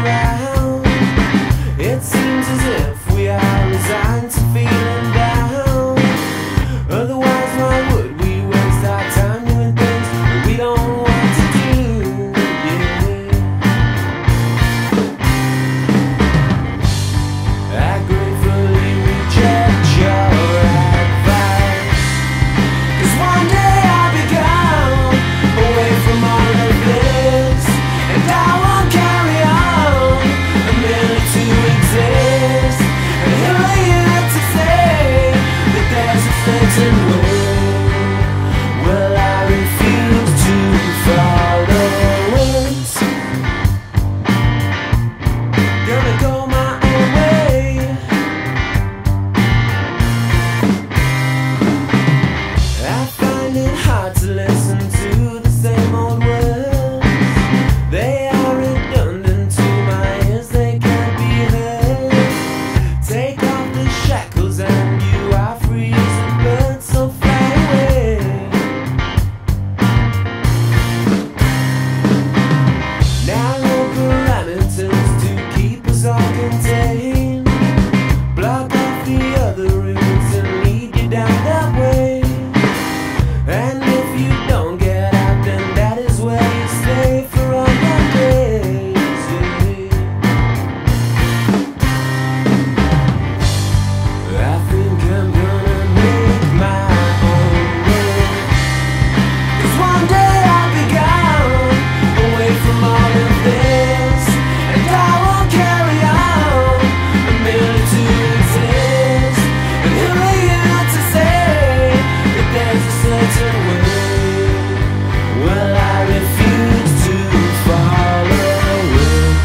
around. It seems as if we are resigned to feeling down. Otherwise, why would we waste our time doing things that we don't want to do? Yeah. I gratefully reject your advice, 'cause one day I'll be gone, away from all of this, and I won't carry on, merely to exist. And who are you to say that there's a certain way? Well, I refuse to follow it. Gonna go my own way. I find it hard to listen to the same old words. They are redundant to my ears, they can't be heard. Take off the shackles and you are free as a bird, so fly away. Narrow parameters to keep us all contained. Block off the other routes and lead you down that way. And if you don't get out, then that is where you stay for all your days. I think I'm gonna make my own way, 'cause one day I'll be gone, away from all of this, and I won't carry on, merely to exist. And who are you to say that there's a certain way? Well, I refuse to follow it.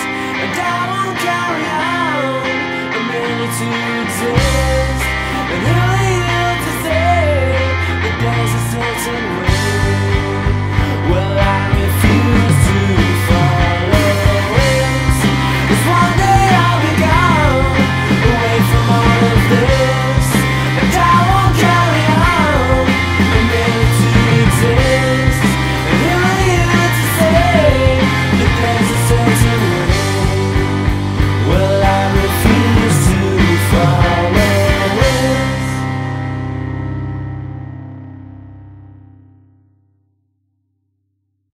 To exist, and